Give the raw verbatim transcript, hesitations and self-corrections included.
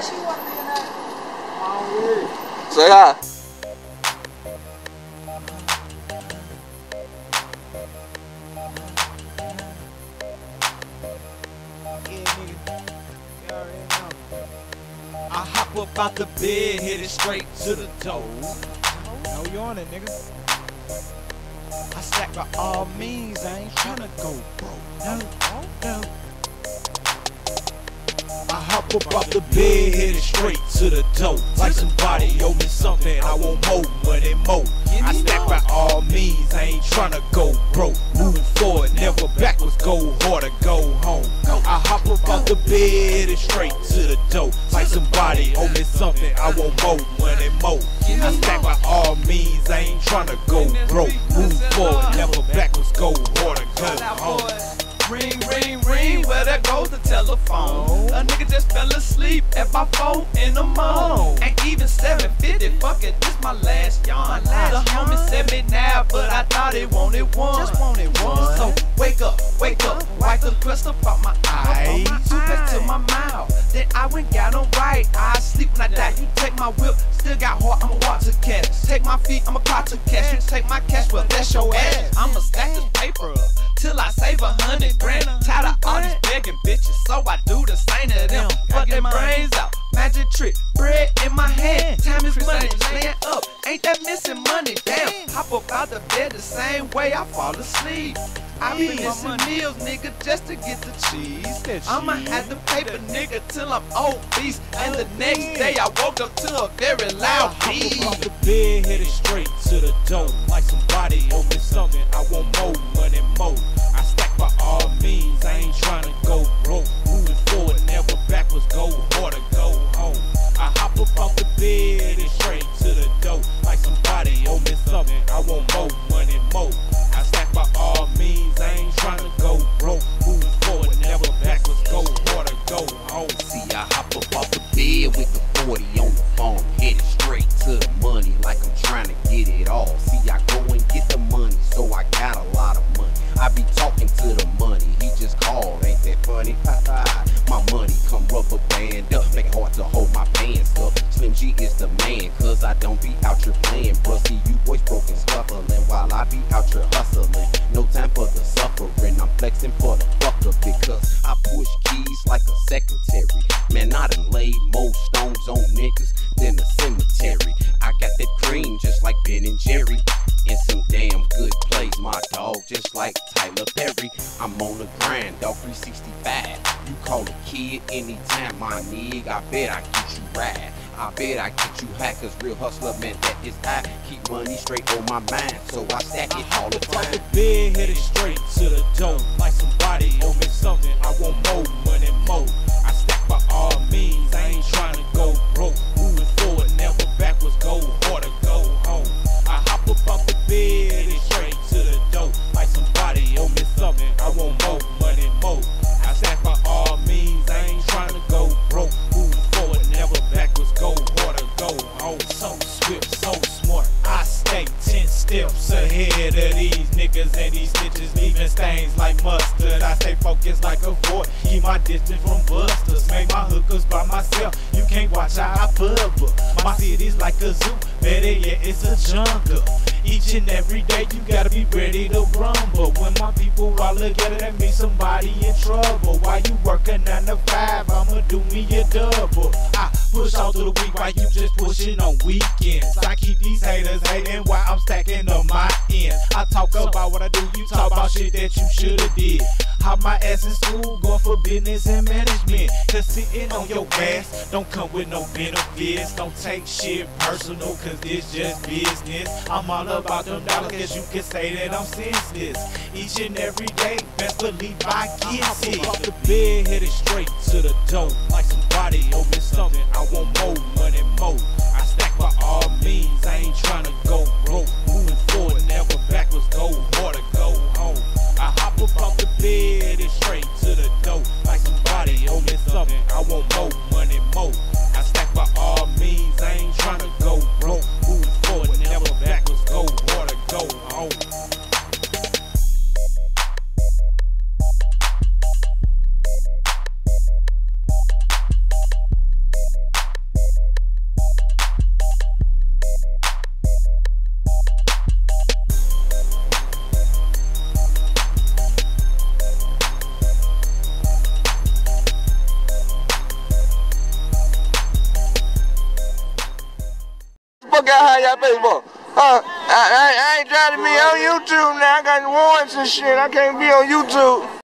谁啊？ I hop up out the bed, headed straight to the door. No, you on it, nigga. I stack by all means, I ain't tryna go broke. No, no. I hop up out the bed, headed straight to the door. Like somebody owe me something, I want more money, more. I stack by all means, I ain't tryna go broke. Moving forward, never backwards, go hard or go home. I hop up out the bed, headed straight to the door. Like somebody owe me something, I want more money, more. I stack by all means, I ain't tryna go broke. Move forward, never backwards, go hard or go home. Ring, ring, ring, where there goes the telephone. A nigga just fell asleep at my four in the morning. Ain't even seven fifty, fuck it, this my last yawn. The homie said me now, but I thought it wanted one. Just wanted one. So wake up, wake up, wipe the crust up out my eyes. Two back to my mouth, then I went got them right. I sleep when I die, you take my whip, still got heart, I'ma walk to cash. Take my feet, I'ma cry to cash. You take my cash, well that's your ass. I'ma stack this paper up till I save a hundred grand. Tired of all these begging bitches, so I do the same to them. Fuck their brains out, magic trick, bread in my hand. Time is money, laying up, ain't that missing money? Damn, hop up out the bed the same way I fall asleep. I be missing meals, nigga, just to get the cheese. I'ma have to pay the nigga till I'm obese. And the next day I woke up to a very loud beat. I hop up off the bed, headed straight to the door. Like somebody owe me something, I want more money, more. I stack by all means, I ain't tryna go broke. Moving forward, never backwards, go hard or go home. I hop up off the bed, headed straight to the door. Like somebody owe me something, I want more money, more. I stack by all means, I ain't tryna go broke. Moving forward, never backwards, go hard or go home. See, I hop up off the bed with the forty on the phone, headed straight to the money like I'm trying to get it all. See, I go and get the money, so I got a lot of money. I be talking to the money, he just called, ain't that funny? My money come rubber band up, make it hard to hold my pants up. Slim G is the man, cause I don't be out here playing. Bruh, see you boys broken scuffling while I be out here hustling. No time for the suffering, I'm flexing for the fucker because I push keys like a secretary. Man, I done laid more stones on niggas than a cemetery. I got that cream just like Ben and Jerry. And some damn good plays, my dog, just like Tyler Perry. I'm on the grind, dog, three sixty-five. You call a kid anytime, my nigga, I bet I get you right. I bet I get you high, cause real hustler, man, that is I. Keep money straight on my mind, so I stack it all the time. I hop up the bed, headed straight to the door. Like somebody owe me something, I want more money, more. I stack by all means, I ain't trying to go broke. Moving forward, never backwards, go hard or go home. I hop up off the bed, headed straight to the door. Like somebody owe me something, I want more money, more. I stack by all means, I ain't trying to go broke. Moving forward, never backwards, go hard or go home. So swift, so smart, I stay ten steps ahead of these niggas and these bitches leaving stains like mustard. I stay focused like a fort, keep my distance from busters. Make my hookers by myself, you can't watch how I bubble. My city's like a zoo, better yet it's a jungle. Each and every day you gotta be ready to rumble. When my people all together, that means somebody in trouble. While you working nine to five, I'ma do me a double. I push all through the week while you just pushing on weekends. I keep these haters hating while I'm stacking on my end. I talk about what I do, you talk about shit that you shoulda did. Hop my ass in school, going for business and management. Cause sitting on your ass don't come with no benefits. Don't take shit personal, cause this just business. I'm all about them dollars, cause you can say that I'm senseless. Each and every day, best believe I get it. Off the bed, headed straight to the door. Like somebody owe me something, I want more money, more. I stack by all means, I ain't tryna go broke. Moving forward, never backwards, go hard or go home. I hop up off the bed, headed straight to the door. Like somebody owe me something, I want more money, more. I stack by all means, I ain't tryna go broke. Moving forward, never backwards, go hard or go home. fuck out how y'all Facebook. Uh, I, I, I ain't trying to be on YouTube now. I got warrants and shit. I can't be on YouTube.